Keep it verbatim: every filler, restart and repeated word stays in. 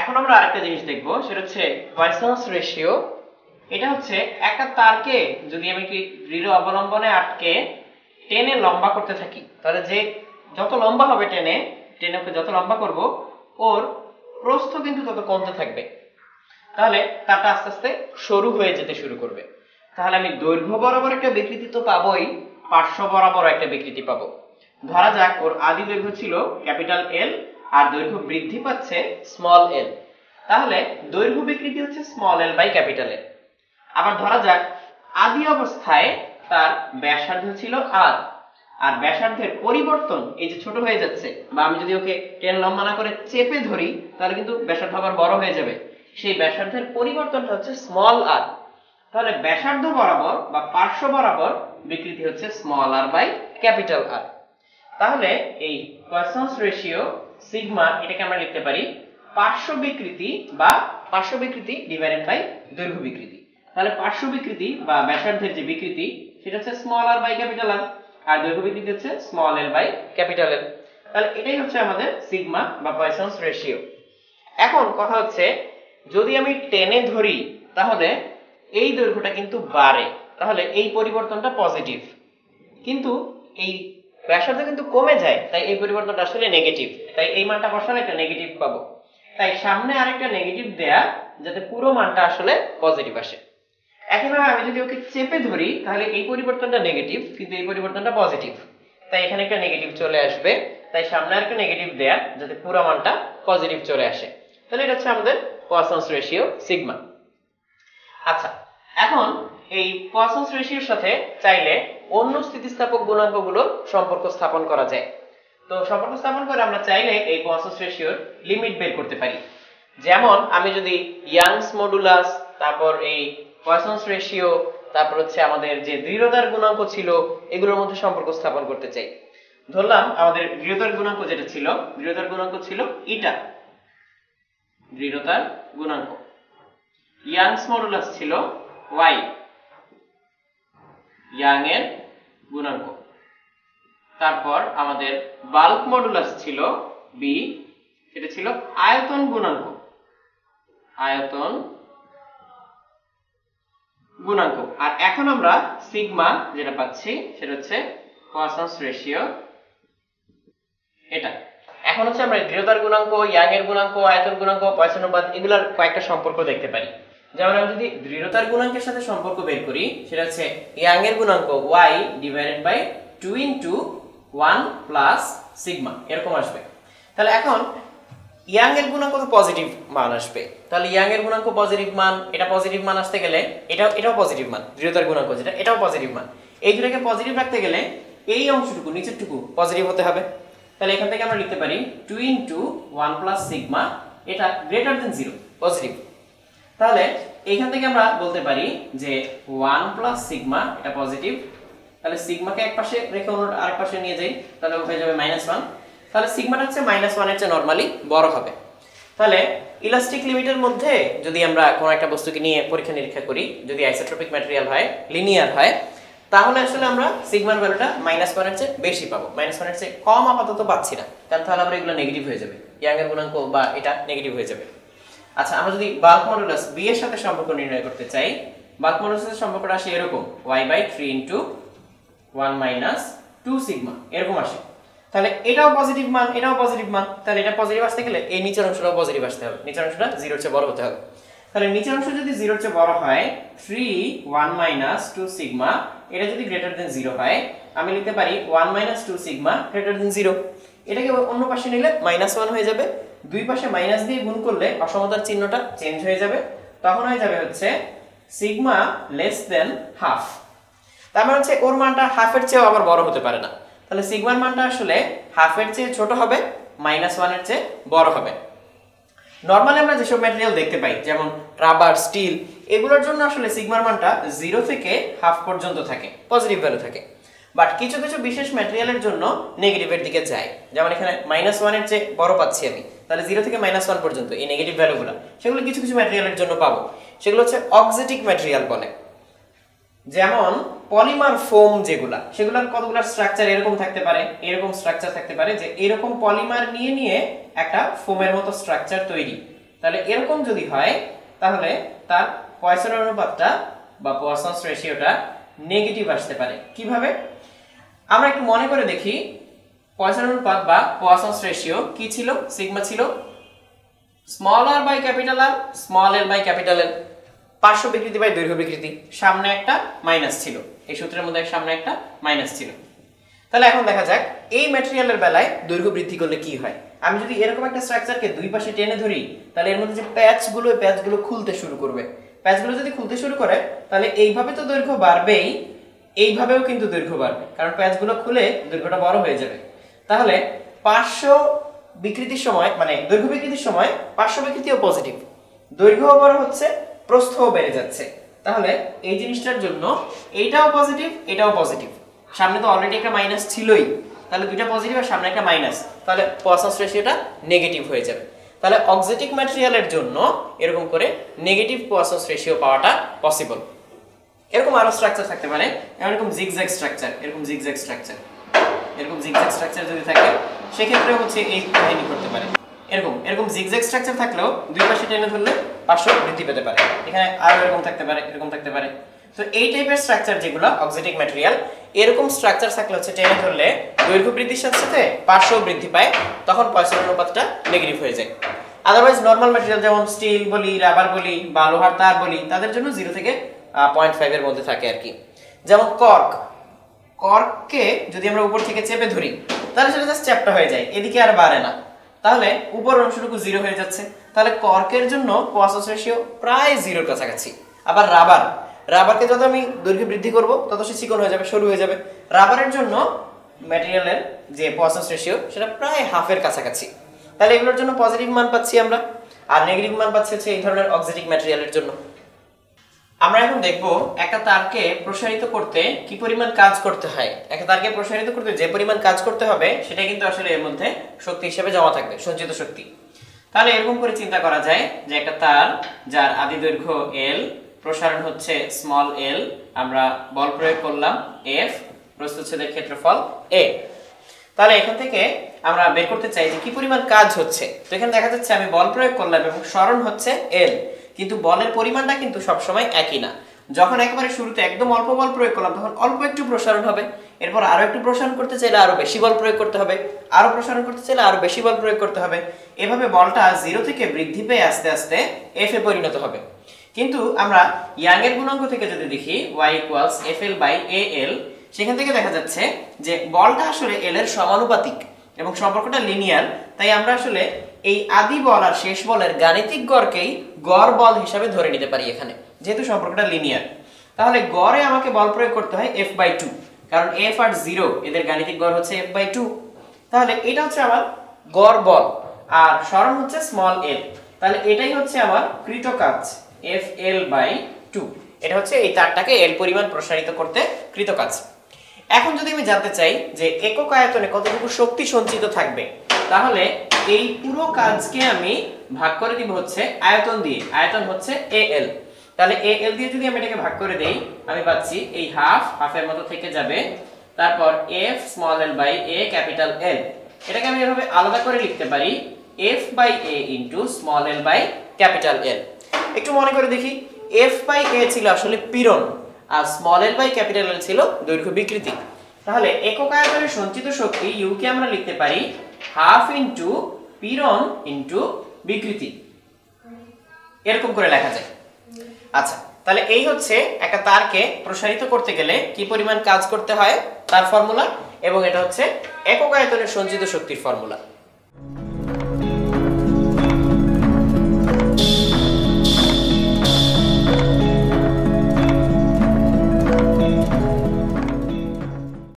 এখন আমরা আরেকটা জিনিস দেখব, সেটা হচ্ছে পয়সন্স রেশিও। এটা হচ্ছে একটা তারকে যদি আমি কি দৃঢ় অবলম্বনে আটকে টেনে লম্বা করতে থাকি, তাহলে যে যত লম্বা হবে টেনে টেনে ওকে যত লম্বা করব ওর প্রস্থ কিন্তু তত কমতে থাকবে, তাহলে তারটা আস্তে আস্তে সরু হয়ে যেতে শুরু করবে। তাহলে আমি দৈর্ঘ্য বরাবর একটা বিকৃতি তো পাবোই, পার্শ্ব বরাবর একটা বিকৃতি পাবো। ধরা যাক ওর আদি দৈর্ঘ্য ছিল ক্যাপিটাল এল আর দৈর্ঘ্য বৃদ্ধি পাচ্ছে স্মল এল, তাহলে দৈর্ঘ্য বিকৃতি হচ্ছে small L by capital L. আবার ধরা যাক আদি অবস্থায় তার ব্যাসার্ধ ছিল আর, আর ব্যাসার্ধের পরিবর্তন এই যে ছোট হয়ে যাচ্ছে, বা আমি যদি ওকে টেন লম্বা না করে চেপে ধরি তাহলে কিন্তু ব্যাসার্ধ আবার বড় হয়ে যাবে, সেই ব্যাসার্ধের পরিবর্তনটা হচ্ছে স্মল আর। তাহলে ব্যাসার্ধ বরাবর বা পার্শ্ব বরাবর বিকৃতি হচ্ছে small R by capital R. তাহলে এই পয়সন্স রেশিও সিগমা এটাকে আমরা লিখতে পারি পার্শ্ব বিকৃতি বা পার্শ্ব বিকৃতি ডিভাইডেড বাই দৈর্ঘ্য বিকৃতি। তাহলে পার্শ্ব বিকৃতি বা ব্যাসার্ধের যে বিকৃতি সেটা হচ্ছে small R by capital R, আর দৈর্ঘ্য বিকৃতি হচ্ছে small L by capital L. তাহলে এটাই হচ্ছে আমাদের সিগমা বা পয়সন্স রেশিও। এখন কথা হচ্ছে যদি আমি টেনে ধরি তাহলে এই দৈর্ঘ্যটা কিন্তু বাড়ে, তাহলে এই পরিবর্তনটা পজিটিভ, কিন্তু এই ব্যাসার্ধ কিন্তু কমে যায়, তাই এই পরিবর্তনটা আসলে নেগেটিভ, তাই এই মানটা বসালে একটা নেগেটিভ পাবো। তাই সামনে আরেকটা নেগেটিভ দেয়া যাতে পুরো মানটা আসলে পজিটিভ আসে। একইভাবে আমি যদি ওকে চেপে ধরি তাহলে এই পরিবর্তনটা নেগেটিভ কিন্তু এই পরিবর্তনটা পজিটিভ, তাই এখানে একটা নেগেটিভ চলে আসবে, তাই সামনে আরেকটা নেগেটিভ দেয়া যাতে পুরো মানটা পজিটিভ চলে আসে। তাহলে এটা হচ্ছে আমাদের পয়সন্স রেশিও সিগমা। আচ্ছা, এখন এই পয়সন্স রেশিওর সাথে চাইলে অন্য স্থিতিস্থাপক গুণাঙ্কগুলো সম্পর্ক স্থাপন করা যায়। তো সম্পর্ক স্থাপন করে আমরা চাইলে এই পয়সন্স রেশিওর লিমিট বের করতে পারি। যেমন আমি যদি ইয়াংস মডুলাস, তারপর এই পয়সন্স রেশিও, তারপর হচ্ছে আমাদের যে দৃঢ়তার গুণাঙ্ক ছিল এগুলোর মধ্যে সম্পর্ক স্থাপন করতে চাই। ধরলাম আমাদের দৃঢ়তার গুণাঙ্ক যেটা ছিল, দৃঢ়তার গুণাঙ্ক ছিল ইটা, দৃঢ়তার গুণাঙ্ক। ইয়াংস মডুলাস ছিল ওয়াই, ইয়াং এর গুণাঙ্ক। তারপর আমাদের বাল্ক মডুলাস ছিল বি, এটা ছিল আয়তন গুণাঙ্ক, আয়তন গুণাঙ্ক। আর এখন আমরা সিগমা যেটা পাচ্ছি সেটা হচ্ছে পয়সন্স রেশিও এটা। এখন হচ্ছে আমরা দৃঢ়তার গুণাঙ্ক, ইয়াং এর গুণাঙ্ক, আয়তন গুণাঙ্ক, পয়সন অনুপাত এগুলার কয়েকটা সম্পর্ক দেখতে পারি। যেমন আমি যদি দৃঢ়তার গুণাঙ্কের সাথে সম্পর্ক বের করি সেটা হচ্ছে ইয়াং এর গুণাঙ্ক y divided by two into one plus sigma, এরকম আসবে। তাহলে এখন ইয়াং এর গুণাঙ্ক তো পজিটিভ মান আসবে, তাহলে ইয়াং এর গুণাঙ্ক পজিটিভ মান, এটা পজিটিভ মান আসতে গেলে এটাও এটাও পজিটিভ মান, দৃঢ়তার গুণাঙ্ক যেটা এটাও পজিটিভ মান। এই দুটোকে পজিটিভ রাখতে গেলে এই অংশটুকু নিচেরটুকু পজিটিভ হতে হবে। তাহলে এখান থেকে আমরা লিখতে পারি two into one plus sigma, এটা গ্রেটার দেন জিরো, পজিটিভ। তাহলে এইখান থেকে আমরা বলতে পারি যে ওয়ান প্লাস সিগমা এটা পজিটিভ, তাহলে সিগমাকে এক পাশে রেখে অন্য আরেক পাশে নিয়ে যাই, তাহলে হয়ে যাবে মাইনাস ওয়ান। তাহলে সিগমাটা হচ্ছে মাইনাস ওয়ান এর চেয়ে নরমালি বড় হবে। তাহলে ইলাস্টিক লিমিটের মধ্যে যদি আমরা কোনো একটা বস্তুকে নিয়ে পরীক্ষা নিরীক্ষা করি, যদি আইসোট্রপিক ম্যাটেরিয়াল হয়, লিনিয়ার হয়, তাহলে আসলে আমরা সিগমার ভ্যালুটা মাইনাস ওয়ান এর চেয়ে বেশি পাবো, মাইনাস ওয়ান এর চেয়ে কম আপাতত পাচ্ছি না, কারণ তাহলে আমরা এগুলো নেগেটিভ হয়ে যাবে, ইয়াং এর গুণাঙ্ক বা এটা নেগেটিভ হয়ে যাবে। আচ্ছা, আমরা যদি বাল্ক মডুলাস বি এর সাথে সম্পর্ক নির্ণয় করতে চাই, বাল্ক মডুলাসের সম্পর্কটা আসে এরকম y by three into one minus two sigma, এরকম আসে। তাহলে এটাও পজিটিভ মান, এটাও পজিটিভ মান, তাহলে এটা পজিটিভ আসতে গেলে এই নিচের অংশটাও পজিটিভ আসতে হবে, নিচের অংশটা জিরোর চেয়ে বড় হতে হবে। তাহলে নিচের অংশ যদি জিরোর চেয়ে বড় হয়, three one minus two sigma এটা যদি গ্রেটার দেন জিরো হয়, আমি লিখতে পারি one minus two sigma greater than zero. এটাকে অন্য পাশে নিলে মাইনাস ওয়ান হয়ে যাবে, দুই পাশে মাইনাস দিয়ে গুণ করলে অসমতার চিহ্নটা চেঞ্জ হয়ে যাবে, তখন হয়ে যাবে হচ্ছে সিগমা লেস দেন হাফ। তার মানে হচ্ছে ওর মানটা হাফের চেয়েও আবার বড় হতে পারে না, তাহলে সিগমার মানটা আসলে হাফের চেয়ে ছোট হবে, মাইনাস ওয়ানের চেয়ে বড় হবে। নরমালি আমরা যেসব ম্যাটেরিয়াল দেখতে পাই যেমন রাবার, স্টিল, এগুলোর জন্য আসলে সিগমার মানটা জিরো থেকে হাফ পর্যন্ত থাকে, পজিটিভ ভ্যালু থাকে। বাট কিছু কিছু বিশেষ ম্যাটেরিয়ালের জন্য নেগেটিভের দিকে যায়, যেমন এখানে মাইনাস ওয়ানের চেয়ে বড় পাচ্ছি আমি, তাহলে জিরো থেকে মাইনাস ওয়ান পর্যন্ত এই নেগেটিভ ভ্যালুগুলো, সেগুলো কিছু কিছু ম্যাটেরিয়ালের জন্য পাবো, সেগুলো হচ্ছে অক্সিটিক ম্যাটেরিয়াল বলে। যেমন পলিমার ফোম যেগুলা, সেগুলোর কতগুলো স্ট্রাকচার এরকম থাকতে পারে, এরকম স্ট্রাকচার থাকতে পারে, যে এরকম পলিমার নিয়ে নিয়ে একটা ফোমের মতো স্ট্রাকচার তৈরি, তাহলে এরকম যদি হয় তাহলে তার পয়সন অনুপাতটা বা পয়সনস রেশিওটা নেগেটিভ আসতে পারে। কিভাবে? আমরা একটু মনে করে দেখি, পয়সন অনুপাত বা পয়সনস রেশিও কি ছিল? সিগমা ছিল small R by capital R, small L by capital L, পার্শ্ব বিকৃতি বাই দৈর্ঘ্য বিকৃতি, সামনে একটা মাইনাস ছিল, এই সূত্রের মধ্যে সামনে একটা মাইনাস ছিল। তাহলে এখন দেখা যাক এই ম্যাটেরিয়ালের বেলায় দৈর্ঘ্য বৃদ্ধি করলে কি হয়। আমি যদি এরকম একটা স্ট্রাকচারকে দুই পাশে টেনে ধরি তাহলে এর মধ্যে যে প্যাচগুলো, এই প্যাচগুলো খুলতে শুরু করবে। প্যাচগুলো যদি খুলতে শুরু করে তাহলে এইভাবে তো দৈর্ঘ্য বাড়বেই, এইভাবেও কিন্তু দৈর্ঘ্য বাড়বে, কারণ প্যাচগুলো খুলে দৈর্ঘ্যটা বড় হয়ে যাবে। তাহলে পার্শ্ব বিকৃতির সময় মানে দৈর্ঘ্য বিকৃতির সময় পার্শ্ব বিকৃতিও পজিটিভ, দৈর্ঘ্যও বড় হচ্ছে, প্রস্থও বেড়ে যাচ্ছে। তাহলে এই জিনিসটার জন্য এইটাও পজিটিভ, এটাও পজিটিভ, সামনে তো অলরেডি একটা মাইনাস ছিলই, তাহলে দুইটা পজিটিভ আর সামনে একটা মাইনাস, তাহলে পয়সনস রেশিওটা নেগেটিভ হয়ে যাবে। তাহলে অক্সিটিক ম্যাটেরিয়ালের জন্য এরকম করে নেগেটিভ পয়সনস রেশিও পাওয়াটা পসিবল। এরকম আরো স্ট্রাকচার থাকতে পারে, এরকম জিগজ্যাগ স্ট্রাকচার, এরকম জিগজ্যাগ স্ট্রাকচার, এরকম জিগজ্যাগ স্ট্রাকচার যদি থাকে সেক্ষেত্রে হচ্ছে এই কাহিনী করতে পারে। এরকম এরকম জিগজ্যাগ স্ট্রাকচার থাকলেও দুই পাশে টেনে ধরলে পার্শ্ব বৃদ্ধি পেতে পারে। এখানে আরো এরকম থাকতে পারে, এরকম থাকতে পারে। তো এই টাইপের স্ট্রাকচার যেগুলো অক্সিটিক ম্যাটেরিয়াল, এরকম স্ট্রাকচার থাকলে হচ্ছে টেনে ধরলে দৈর্ঘ্য বৃদ্ধির সাথে সাথে পার্শ্ব বৃদ্ধি পায়, তখন পয়সন অনুপাতটা নেগেটিভ হয়ে যায়। আদারওয়াইজ নরমাল ম্যাটেরিয়াল যেমন স্টিল বলি, রাবার বলি বা লোহার তার বলি, তাদের জন্য জিরো থেকে পয়েন্ট ফাইভ এর মধ্যে থাকে আর কি। যেমন কর্ক, কর্ককে যদি আমরা উপর থেকে চেপে ধরি তাহলে সেটা জাস্ট চ্যাপ্টা হয়ে যায়, এদিকে আর বাড়ে না, তাহলে উপর অংশটুকু জিরো হয়ে যাচ্ছে। তাহলে কর্কের জন্য পয়সনস রেশিও প্রায় জিরোর কাছাকাছি। আবার রাবার, রাবারকে যত আমি দৈর্ঘ্য বৃদ্ধি করব তত সে চিকন হয়ে যাবে, সরু হয়ে যাবে। রাবারের জন্য ম্যাটেরিয়ালের যে পয়সনস রেশিও সেটা প্রায় হাফের কাছাকাছি। তাহলে এগুলোর জন্য পজিটিভ মান পাচ্ছি আমরা, আর নেগেটিভ মান পাচ্ছি হচ্ছে এই ধরনের অক্সিটিক ম্যাটেরিয়ালের জন্য। আমরা এখন দেখব একটা তারকে প্রসারিত করতে কি পরিমাণ কাজ করতে হয়। একটা তারকে প্রসারিত করতে যে পরিমাণ কাজ করতে হবে সেটা কিন্তু আসলে এর মধ্যে শক্তি হিসেবে জমা থাকবে, সঞ্চিত শক্তি। তাহলে এরকম করে চিন্তা করা যায় যে একটা তার যার আদি দৈর্ঘ্য এল, প্রসারণ হচ্ছে স্মল এল, আমরা বল প্রয়োগ করলাম এফ, প্রস্থচ্ছেদের ক্ষেত্রফল এ। তাহলে এখান থেকে আমরা বের করতে চাই যে কি পরিমাণ কাজ হচ্ছে। তো এখানে দেখা যাচ্ছে আমি বল প্রয়োগ করলাম এবং সরণ হচ্ছে এল, কিন্তু বলের পরিমাণটা কিন্তু সবসময় একই না। যখন একেবারে শুরুতে একদম অল্প বল প্রয়োগ করলাম তখন অল্প একটু প্রসারণ হবে, এরপর আরো একটু প্রসারণ করতে চাইলে আরো বেশি বল প্রয়োগ করতে হবে, আরো প্রসারণ করতে চাইলে আরো বেশি বল প্রয়োগ করতে হবে। এভাবে বলটা জিরো থেকে বৃদ্ধি পেয়ে আস্তে আস্তে এফ এ পরিণত হবে। কিন্তু আমরা ইয়াং এর গুণাঙ্ক থেকে যদি দেখি y equals F L by A L, সেখান থেকে দেখা যাচ্ছে যে বলটা আসলে এল এর সমানুপাতিক এবং সম্পর্কটা লিনিয়ার। তাই আমরা আসলে এই আদি বল আর শেষ বলের গাণিতিক গড়কেই গড় বল হিসাবে ধরে নিতে পারি এখানে, যেহেতু সম্পর্কটা লিনিয়ার। তাহলে গড়ে আমাকে বল প্রয়োগ করতে হয় এফ বাই টু, কারণ এফ আর জিরো এদের গাণিতিক গড় হচ্ছে এফ বাই টু। তাহলে এটা হচ্ছে আমার গড় বল, আর সরণ হচ্ছে স্মল এল। তাহলে এটাই হচ্ছে আমার কৃত কাজ এফ এল বাই টু। এটা হচ্ছে এই তারটাকে এল পরিমাণ প্রসারিত করতে কৃত কাজ। এখন যদি আমি জানতে চাই যে একক আয়তনে কতটুকু শক্তি সঞ্চিত থাকবে, তাহলে এই পুরো কাজকে আমি ভাগ করে দিব হচ্ছে আয়তন দিয়ে, আয়তন হচ্ছে এ এল। তাহলে এ এল দিয়ে যদি আমি এটাকে ভাগ করে দেই আমি পাচ্ছি এই হাফ, হাফের মতো থেকে যাবে, তারপর F small L by A capital L. এটাকে আমি এভাবে আলাদা করে লিখতে পারি F by A into small L by capital L. একটু মনে করে দেখি, এফ বাই এ ছিল আসলে পীড়ন আর small L by capital L ছিল দৈর্ঘ্য বিকৃতি। তাহলে একক আয়তনে সঞ্চিত শক্তি ইউ কে আমরা লিখতে পারি হাফ ইন্টু পীড়ন ইন্টু বিকৃতি, এরকম করে লেখা যায়। আচ্ছা, তাহলে এই হচ্ছে একটা তারকে প্রসারিত করতে গেলে কি পরিমাণ কাজ করতে হয় তার ফর্মুলা, এবং এটা হচ্ছে একক আয়তনের সঞ্চিত শক্তির ফর্মুলা।